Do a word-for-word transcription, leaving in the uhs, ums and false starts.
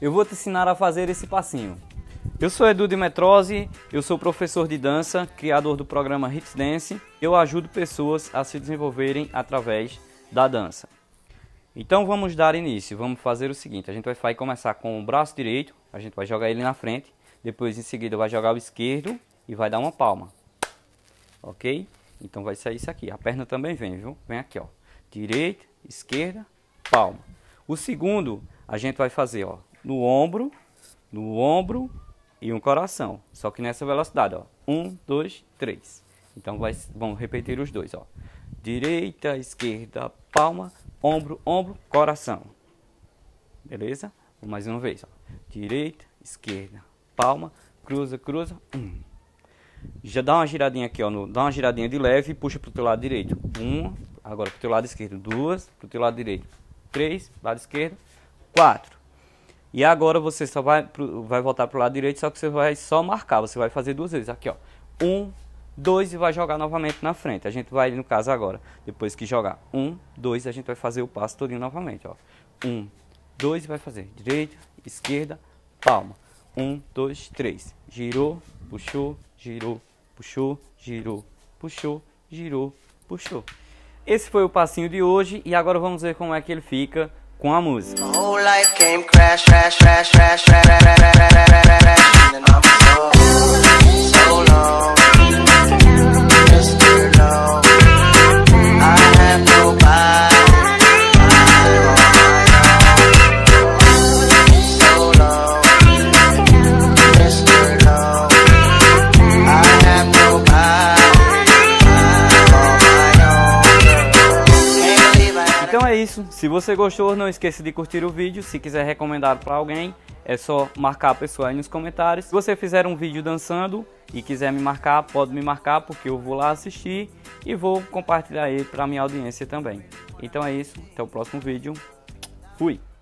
eu vou te ensinar a fazer esse passinho. Eu sou Edu Dimetrose, eu sou professor de dança, criador do programa Hits Dance. Eu ajudo pessoas a se desenvolverem através da dança. Então vamos dar início, vamos fazer o seguinte, a gente vai começar com o braço direito, a gente vai jogar ele na frente, depois em seguida vai jogar o esquerdo e vai dar uma palma, ok? Então vai sair isso aqui, a perna também vem, viu? Vem aqui, ó, direita, esquerda, palma. O segundo a gente vai fazer, ó, no ombro, no ombro e um coração, só que nessa velocidade, ó, um, dois, três. Então vai, vamos repetir os dois, ó, direita, esquerda, palma, ombro, ombro, coração. Beleza? Mais uma vez, ó. Direita, esquerda, palma, cruza, cruza. Um. Já dá uma giradinha aqui, ó. No, dá uma giradinha de leve e puxa pro teu lado direito. Uma. Agora pro teu lado esquerdo. Duas. Pro teu lado direito. Três. Lado esquerdo. Quatro. E agora você só vai, pro, vai voltar pro lado direito, só que você vai só marcar. Você vai fazer duas vezes. Aqui, ó. Um. Dois e vai jogar novamente na frente. A gente vai, no caso agora, depois que jogar um, dois, a gente vai fazer o passo todinho novamente, ó. Um, dois e vai fazer direita, esquerda, palma. Um, dois, três. Girou, puxou, girou, puxou, girou, puxou, girou, puxou. Esse foi o passinho de hoje e agora vamos ver como é que ele fica com a música. Então é isso, se você gostou, não esqueça de curtir o vídeo. Se quiser recomendar para alguém, é só marcar a pessoa aí nos comentários. Se você fizer um vídeo dançando e quiser me marcar, pode me marcar, porque eu vou lá assistir e vou compartilhar ele para minha audiência também. Então é isso, até o próximo vídeo. Fui!